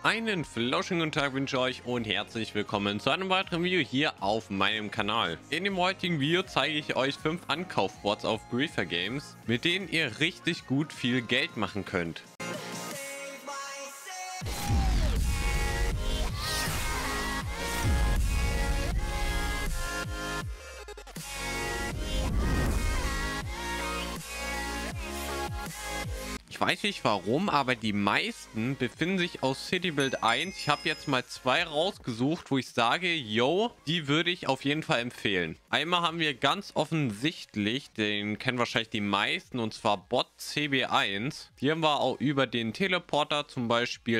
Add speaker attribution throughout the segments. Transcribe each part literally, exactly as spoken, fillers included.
Speaker 1: Einen flauschigen guten Tag wünsche ich euch und herzlich willkommen zu einem weiteren Video hier auf meinem Kanal. In dem heutigen Video zeige ich euch fünf Ankaufbots auf Griefer Games, mit denen ihr richtig gut viel Geld machen könnt. Ich weiß nicht warum, aber die meisten befinden sich aus City Build eins. Ich habe jetzt mal zwei rausgesucht, wo ich sage, yo, die würde ich auf jeden Fall empfehlen. Einmal haben wir ganz offensichtlich, den kennen wahrscheinlich die meisten, und zwar Bot C B eins. Hier haben wir auch über den Teleporter zum Beispiel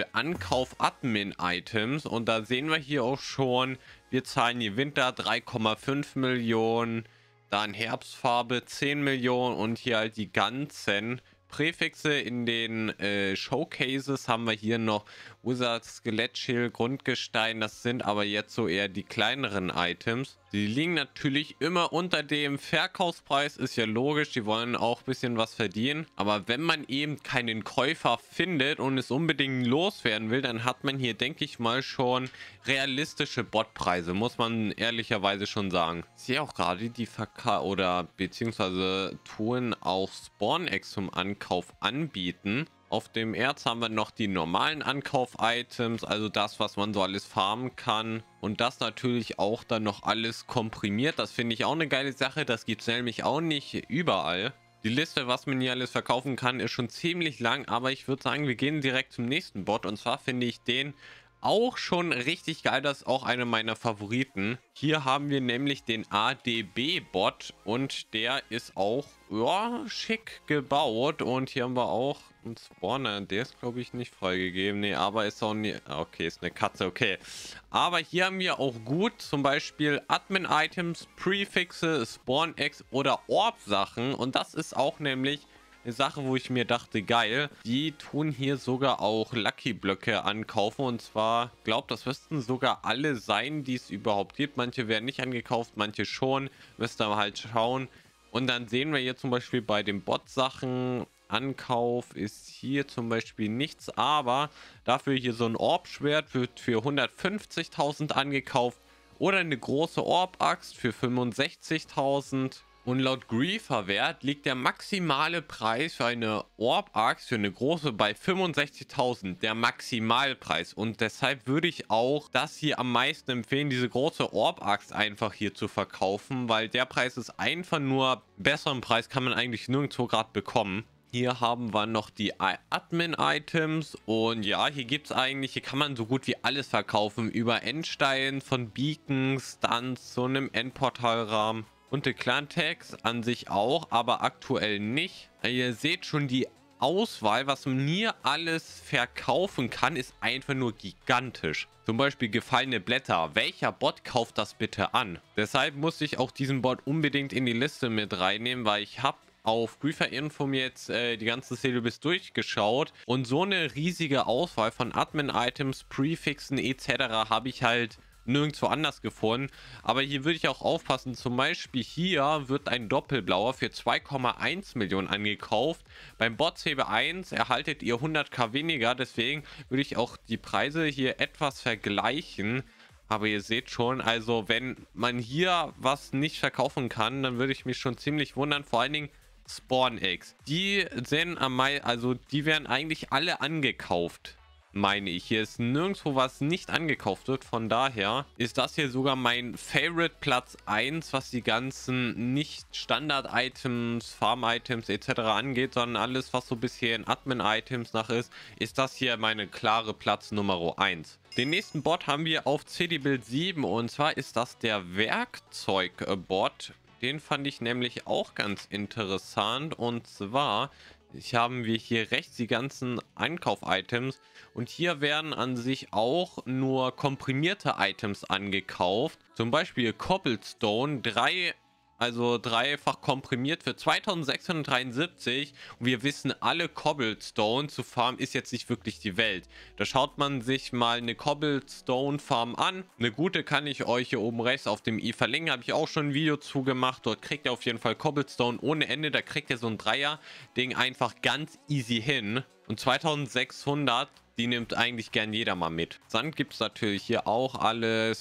Speaker 1: Ankauf-Admin-Items. Und da sehen wir hier auch schon, wir zahlen hier Winter drei Komma fünf Millionen, dann Herbstfarbe zehn Millionen und hier halt die ganzen Präfixe in den äh, Showcases haben wir hier noch Wizard, Skelettschild, Grundgestein. Das sind aber jetzt so eher die kleineren Items. Die liegen natürlich immer unter dem Verkaufspreis, ist ja logisch. Die wollen auch ein bisschen was verdienen. Aber wenn man eben keinen Käufer findet und es unbedingt loswerden will, dann hat man hier, denke ich mal, schon realistische Botpreise, muss man ehrlicherweise schon sagen. Ich sehe auch gerade die Verka oder beziehungsweise tun auch Spawn-Eggs zum Ankauf anbieten. Auf dem Erz haben wir noch die normalen Ankauf-Items, also das, was man so alles farmen kann. Und das natürlich auch dann noch alles komprimiert. Das finde ich auch eine geile Sache. Das gibt es nämlich auch nicht überall. Die Liste, was man hier alles verkaufen kann, ist schon ziemlich lang. Aber ich würde sagen, wir gehen direkt zum nächsten Bot. Und zwar finde ich den auch schon richtig geil. Das ist auch einer meiner Favoriten. Hier haben wir nämlich den A D B-Bot und der ist auch, ja, schick gebaut. Und hier haben wir auch einen Spawner. Der ist, glaube ich, nicht freigegeben. Nee, aber ist auch nicht... Okay, ist eine Katze, okay. Aber hier haben wir auch gut zum Beispiel Admin-Items, Prefixe, Spawn-Eggs oder Orb-Sachen. Und das ist auch nämlich eine Sache, wo ich mir dachte, geil, die tun hier sogar auch Lucky-Blöcke ankaufen. Und zwar, glaubt, das müssten sogar alle sein, die es überhaupt gibt. Manche werden nicht angekauft, manche schon. Müsst ihr halt schauen. Und dann sehen wir hier zum Beispiel bei den Bot-Sachen, Ankauf ist hier zum Beispiel nichts. Aber dafür hier so ein Orb-Schwert wird für hundertfünfzigtausend angekauft. Oder eine große Orb-Axt für fünfundsechzigtausend. Und laut Griefer-Wert liegt der maximale Preis für eine Orb-Axt, für eine große, bei fünfundsechzigtausend. Der Maximalpreis. Und deshalb würde ich auch das hier am meisten empfehlen, diese große Orb-Axt einfach hier zu verkaufen. Weil der Preis ist einfach nur, besseren Preis kann man eigentlich nirgendwo gerade bekommen. Hier haben wir noch die Admin-Items und ja, hier gibt es eigentlich, hier kann man so gut wie alles verkaufen. Über Endstein, von Beacons, dann zu einem Endportalrahmen. Und die Clan-Tags an sich auch, aber aktuell nicht. Ihr seht schon, die Auswahl, was man hier alles verkaufen kann, ist einfach nur gigantisch. Zum Beispiel gefallene Blätter. Welcher Bot kauft das bitte an? Deshalb muss ich auch diesen Bot unbedingt in die Liste mit reinnehmen, weil ich habe auf Griefer Info jetzt äh, die ganze Serie durchgeschaut und so eine riesige Auswahl von Admin-Items, Prefixen et cetera habe ich halt nirgendwo anders gefunden. Aber hier würde ich auch aufpassen. Zum Beispiel hier wird ein Doppelblauer für zwei Komma eins Millionen angekauft. Beim Bot C B eins erhaltet ihr hunderttausend weniger. Deswegen würde ich auch die Preise hier etwas vergleichen. Aber ihr seht schon, also wenn man hier was nicht verkaufen kann, dann würde ich mich schon ziemlich wundern. Vor allen Dingen Spawn-Eggs. Die sind am meisten, also die werden eigentlich alle angekauft, meine ich. Hier ist nirgendwo was nicht angekauft wird. Von daher ist das hier sogar mein Favorite Platz eins, was die ganzen nicht Standard-Items, Farm-Items et cetera angeht, sondern alles, was so ein bisschen Admin-Items nach ist, ist das hier meine klare Platz Nummer eins. Den nächsten Bot haben wir auf C D Build sieben und zwar ist das der Werkzeug-Bot. Den fand ich nämlich auch ganz interessant und zwar haben wir hier rechts die ganzen Einkauf-Items und hier werden an sich auch nur komprimierte Items angekauft. Zum Beispiel Cobblestone, drei, also dreifach komprimiert für zweitausendsechshundertdreiundsiebzig. Und wir wissen alle, Cobblestone zu farmen ist jetzt nicht wirklich die Welt. Da schaut man sich mal eine Cobblestone Farm an. Eine gute kann ich euch hier oben rechts auf dem i verlinken. Habe ich auch schon ein Video zu gemacht. Dort kriegt ihr auf jeden Fall Cobblestone ohne Ende. Da kriegt ihr so ein Dreier-Ding einfach ganz easy hin. Und zweitausendsechshundert Die nimmt eigentlich gern jeder mal mit. Sand gibt es natürlich hier auch alles.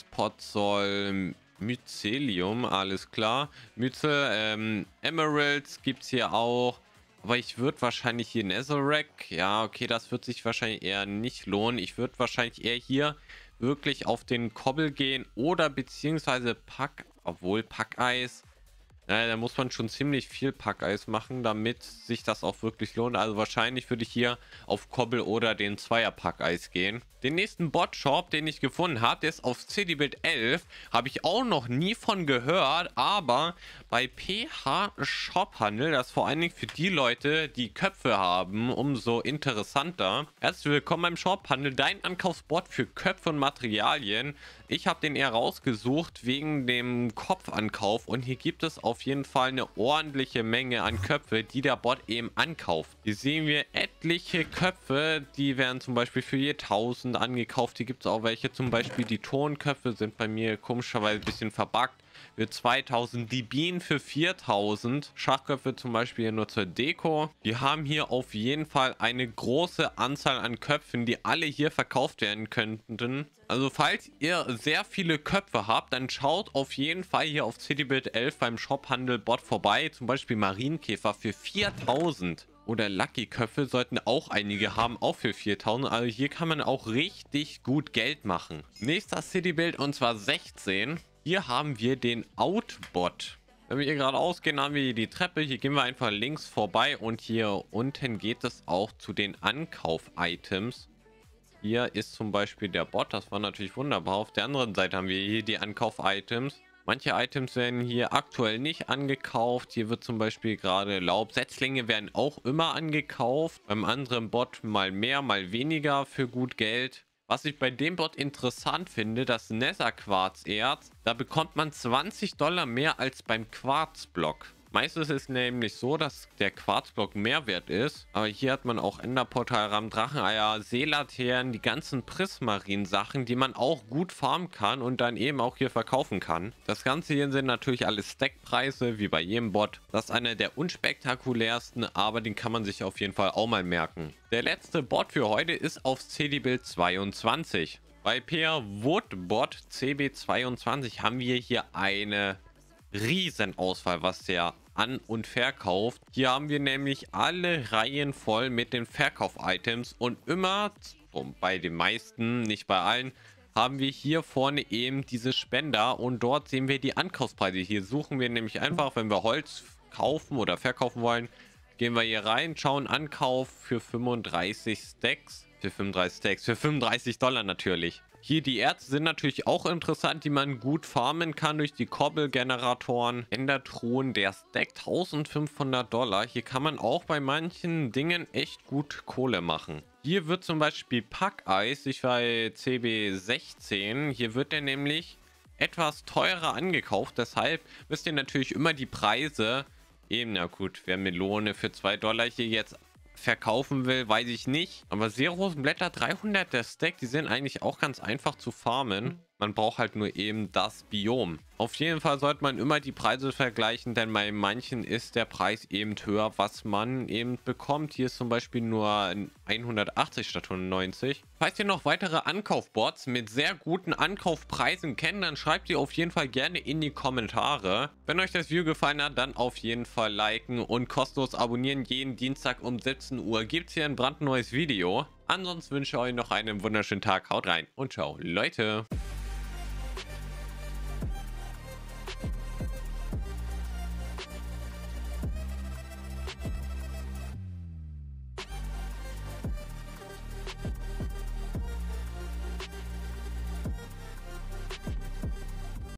Speaker 1: Potzol, Mycelium, alles klar. Myzel, ähm, Emeralds gibt es hier auch. Aber ich würde wahrscheinlich hier Netherrack. Ja, okay, das wird sich wahrscheinlich eher nicht lohnen. Ich würde wahrscheinlich eher hier wirklich auf den Kobbel gehen oder beziehungsweise Pack, obwohl Packeis. Ja, da muss man schon ziemlich viel Packeis machen, damit sich das auch wirklich lohnt. Also wahrscheinlich würde ich hier auf Kobbel oder den Zweier Packeis gehen. Den nächsten Bot-Shop, den ich gefunden habe, der ist auf Citybuild elf. Habe ich auch noch nie von gehört, aber bei P H Shophandel, das ist vor allen Dingen für die Leute, die Köpfe haben, umso interessanter. Herzlich willkommen beim Shophandel, dein Ankaufsbot für Köpfe und Materialien. Ich habe den eher rausgesucht wegen dem Kopfankauf und hier gibt es auf jeden Fall eine ordentliche Menge an Köpfe, die der Bot eben ankauft. Hier sehen wir etliche Köpfe, die werden zum Beispiel für je tausend angekauft. Hier gibt es auch welche, zum Beispiel die Tonköpfe sind bei mir komischerweise ein bisschen verbuggt. Für zweitausend, die Bienen für viertausend, Schachköpfe zum Beispiel nur zur Deko. Wir haben hier auf jeden Fall eine große Anzahl an Köpfen, die alle hier verkauft werden könnten. Also falls ihr sehr viele Köpfe habt, dann schaut auf jeden Fall hier auf Citybuild elf beim Shophandel-Bot vorbei. Zum Beispiel Marienkäfer für viertausend. Oder Lucky-Köpfe sollten auch einige haben, auch für viertausend. Also hier kann man auch richtig gut Geld machen. Nächster Citybuild und zwar sechzehn. Hier haben wir den Outbot. Wenn wir hier geradeaus gehen, haben wir hier die Treppe. Hier gehen wir einfach links vorbei und hier unten geht es auch zu den Ankauf-Items. Hier ist zum Beispiel der Bot. Das war natürlich wunderbar. Auf der anderen Seite haben wir hier die Ankauf-Items. Manche Items werden hier aktuell nicht angekauft. Hier wird zum Beispiel gerade Laub. Setzlinge werden auch immer angekauft. Beim anderen Bot mal mehr, mal weniger für gut Geld. Was ich bei dem Bot interessant finde, das Nether-Quarzerz, da bekommt man zwanzig Dollar mehr als beim Quarzblock. Meistens ist es nämlich so, dass der Quarzblock mehr wert ist. Aber hier hat man auch Enderportal, Ram, Dracheneier, Seelaternen, die ganzen Prismarine-Sachen, die man auch gut farmen kann und dann eben auch hier verkaufen kann. Das Ganze hier sind natürlich alle Stackpreise, wie bei jedem Bot. Das ist einer der unspektakulärsten, aber den kann man sich auf jeden Fall auch mal merken. Der letzte Bot für heute ist auf Citybuild zweiundzwanzig. Bei Per Woodbot C B zweiundzwanzig haben wir hier eine Riesenauswahl, was der an- und verkauft. Hier haben wir nämlich alle Reihen voll mit den Verkauf-Items und immer, und bei den meisten, nicht bei allen, haben wir hier vorne eben diese Spender und dort sehen wir die Ankaufspreise. Hier suchen wir nämlich einfach, wenn wir Holz kaufen oder verkaufen wollen, gehen wir hier rein, schauen Ankauf für fünfunddreißig Stacks, für fünfunddreißig Stacks, für fünfunddreißig Dollar natürlich. Hier die Erze sind natürlich auch interessant, die man gut farmen kann durch die Kobbel-Generatoren. Endertruhen, der Stack eintausendfünfhundert Dollar. Hier kann man auch bei manchen Dingen echt gut Kohle machen. Hier wird zum Beispiel Packeis, ich war bei C B sechzehn. Hier wird der nämlich etwas teurer angekauft. Deshalb müsst ihr natürlich immer die Preise eben, na gut, wer Melone für zwei Dollar hier jetzt verkaufen will, weiß ich nicht. Aber Seerosenblätter dreihundert der Stack, die sind eigentlich auch ganz einfach zu farmen. Man braucht halt nur eben das Biom. Auf jeden Fall sollte man immer die Preise vergleichen, denn bei manchen ist der Preis eben höher, was man eben bekommt. Hier ist zum Beispiel nur hundertachtzig statt hundertneunzig. Falls ihr noch weitere Ankaufbots mit sehr guten Ankaufpreisen kennt, dann schreibt ihr auf jeden Fall gerne in die Kommentare. Wenn euch das Video gefallen hat, dann auf jeden Fall liken und kostenlos abonnieren. Jeden Dienstag um siebzehn Uhr gibt es hier ein brandneues Video. Ansonsten wünsche ich euch noch einen wunderschönen Tag. Haut rein und ciao, Leute.